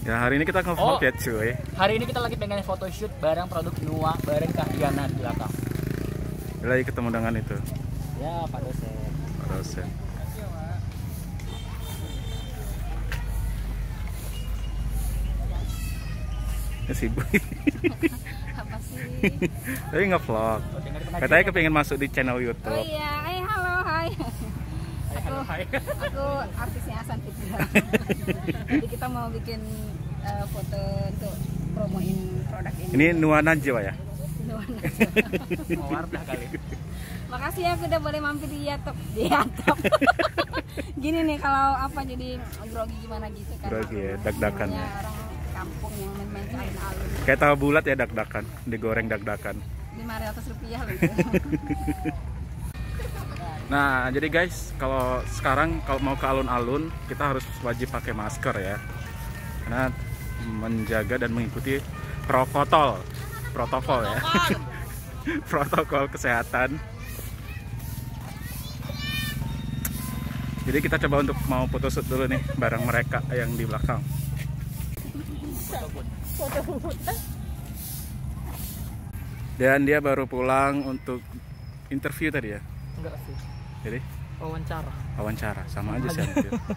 Ya hari ini kita nge-vlog ya cuy. Hari ini kita lagi pengen photoshoot bareng produk Nua bareng Kak Diana di belakang. Lagi ketemu dengan itu. Ya Pak dosen. Pak dosen. Ya sibuk. Apa sih? Tapi nge-vlog. Katanya kepengen masuk di channel YouTube. Oh iya, halo, hai. Hai. Aku artisnya Hasan Fitra. Jadi kita mau bikin foto untuk promoin produk ini. Ini Nua Najwa ya? Mau wardah kali. Makasih ya, aku udah boleh mampir di Yatop. Gini nih kalau apa jadi grogi gimana gitu kan. Grogi ya, dak-dakan ya. Orang kampung yang main-main ke alun-alun. Kayak tahu bulat ya dak-dakan, digoreng dak-dakan. Rp500 loh. Nah, jadi guys, kalau sekarang kalau mau ke alun-alun, kita harus wajib pakai masker ya. Karena menjaga dan mengikuti protokol ya. Protokol kesehatan. Jadi kita coba untuk mau photoshoot dulu nih bareng mereka yang di belakang. Dan dia baru pulang untuk interview tadi ya. Enggak sih. Jadi wawancara sama aja sih.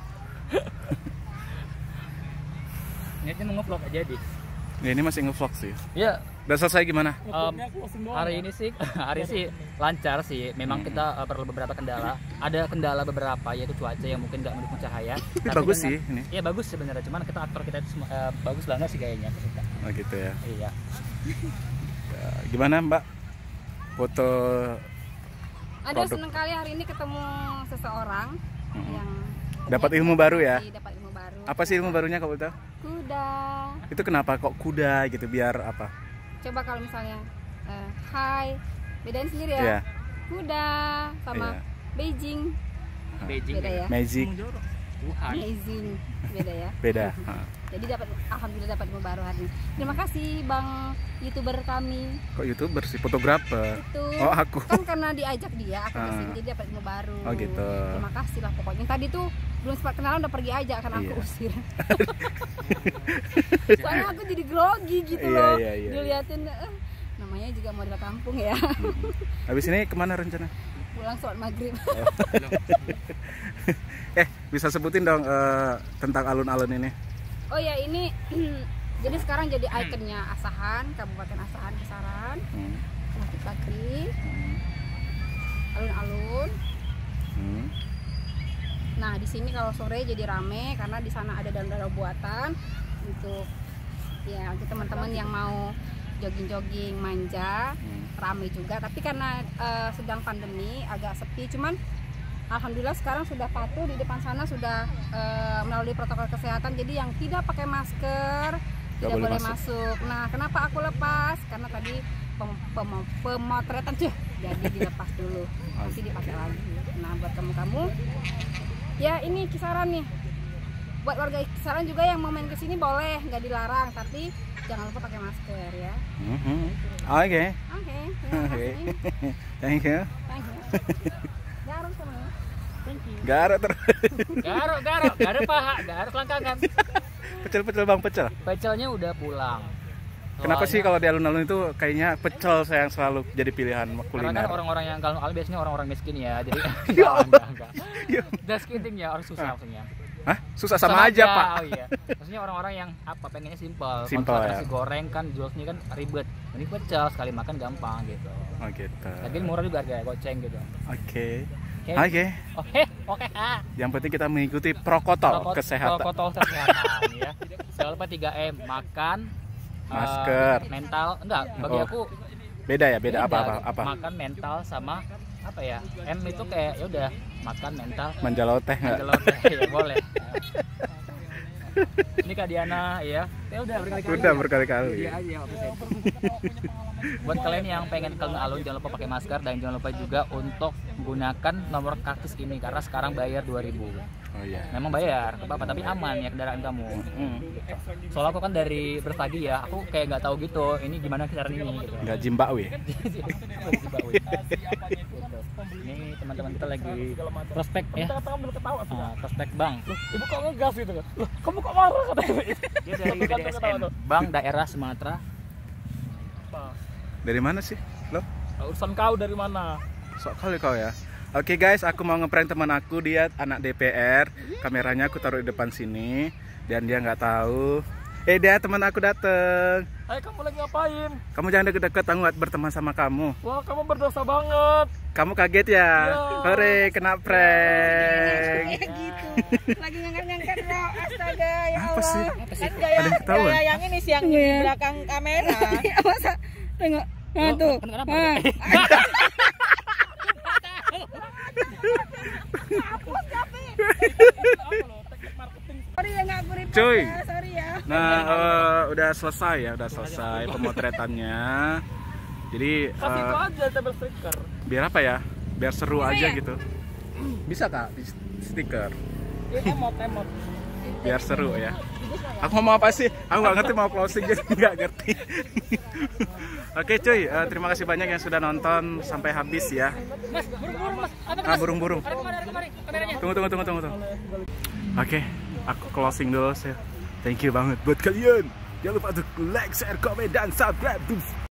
Niatnya mau nge-vlog aja di. Ya, ini masih nge-vlog sih. Ya. Udah selesai gimana? Hari ini sih lancar sih. Memang kita perlu beberapa kendala. Ada kendala beberapa yaitu cuaca yang mungkin nggak mendukung cahaya. Bagus sih ini. Iya bagus sebenarnya. Cuman aktor kita itu bagus banget sih kayaknya. Oh gitu ya. Iya. Ya, gimana Mbak? Foto. Aduh, seneng kali hari ini ketemu seseorang yang dapat ilmu baru ya. Dapat ilmu baru. Apa sih ilmu barunya kalau tahu? Kuda. Itu kenapa kok kuda gitu, biar apa? Coba kalau misalnya hai, bedain sendiri ya. Yeah. Kuda sama Beijing. Beda ya. Magic. Amazing. Beda ya. Beda. Jadi alhamdulillah dapat ilmu baru hari ini. Terima kasih Bang YouTuber kami. Kok YouTuber sih, fotografer? Itu. Oh, aku. Kan karena diajak dia, aku kesini jadi dapat ilmu baru. Oh gitu. Terima kasih lah pokoknya. Tadi tuh belum sempat kenalan udah pergi aja karena aku usir. Soalnya aku jadi grogi gitu loh. Iya. Diliatin namanya juga model kampung ya. Habis ini kemana rencana? Pulang sholat maghrib. Bisa sebutin dong tentang alun-alun ini. Oh ya, ini jadi sekarang jadi ikonnya Asahan, Kabupaten Asahan, Kisaran, Masjid Bakri, alun-alun. Nah di sini kalau sore jadi rame karena di sana ada danau buatan untuk ya teman-teman yang mau jogging-jogging manja, rame juga. Tapi karena sedang pandemi agak sepi, cuman alhamdulillah sekarang sudah patuh, di depan sana sudah melalui protokol kesehatan. Jadi yang tidak pakai masker tidak boleh masuk. Nah, kenapa aku lepas? Karena tadi pemotretan jadi dilepas dulu. Nanti dipakai lagi. Nah, buat kamu ya ini Kisaran nih. Buat warga Kisaran juga yang mau main ke sini boleh, nggak dilarang, tapi jangan lupa pakai masker ya. Oke. Thank you. Garuk sama. Garuk terus. Garuk paha, garuk langkangan. Pecel Bang, pecel. Pecelnya udah pulang. Kenapa sih kalau di alun-alun itu kayaknya pecel yang selalu jadi pilihan kuliner? Karena kan orang-orang yang alun-alun biasanya orang-orang miskin ya, jadi enggak. That's kidding ya, orang susah maksudnya. Hah? Susah sama aja, Pak. Oh iya. Maksudnya orang-orang yang pengennya simpel. Simpel ya. Nasi goreng kan jual sini kan ribet. Ini pecel sekali makan gampang gitu. Oh gitu. Tapi murah juga harga goceng gitu. Oke. Oke. Yang penting kita mengikuti protokol kesehatan. Protokol kesehatan ya. Jangan lupa 3M, makan, masker, mental. Enggak, bagi aku beda apa? Makan, mental sama apa ya? M itu kayak ya udah makan, mental, manjaloteh enggak? Manjaloteh ya boleh. Ini Kak Diana ya. Udah berkali-kali. Iya aja buat kalian yang pengen ke alun jangan lupa pakai masker dan jangan lupa juga untuk menggunakan nomor kartis ini karena sekarang bayar 2.000. Oh iya. Memang bayar, apa tapi aman ya kendaraan kamu. Gitu. Soalnya aku kan dari Berpagi ya, aku kayak nggak tahu gitu ini gimana Kisaran ini gitu. Nggak Jimbawe. Ini teman-teman kita lagi prospek ya. Prospek bank. Ibu kok ngegas gitu kan? Loh, kamu kok marah katanya? Dia dari BDSM, Bank Daerah Sumatera. Dari mana sih lo? Urusan kau dari mana? Sok kali kau ya. Oke guys, aku mau ngeprank teman aku, dia anak DPR. Kameranya aku taruh di depan sini dan dia nggak tahu. Dia teman aku dateng. Hai, kamu lagi ngapain? Kamu jangan deket-deket, aku nggak berteman sama kamu. Wah, kamu berdosa banget. Kamu kaget ya? Hore, kena prank. Kayak gitu. Lagi ngangkat-ngangkat bro. Astaga, ya Apa Allah. sih? Kan Ada yang ketahuan? gaya yang ini sih yang di belakang kamera. Masa tengok. Nah tuh. Kenapa? Nah. Sorry ya nggak aku repost Cuy. ya, sorry ya. Nah, udah selesai ya, udah selesai pemotretannya. Jadi Kasih itu aja table stiker. biar apa ya? Biar seru aja ya? gitu. Bisa kak di stiker? Ini emot. Biar seru ya. Aku ngomong apa sih? Aku nggak ngerti, mau closing jadi nggak ngerti. Oke cuy, terima kasih banyak yang sudah nonton sampai habis ya. Mas, burung-burung Mas. Burung-burung. Kemari kameranya. Tunggu. Oke, aku closing dulu sih. Thank you banget buat kalian. Jangan lupa untuk like, share, komen, dan subscribe.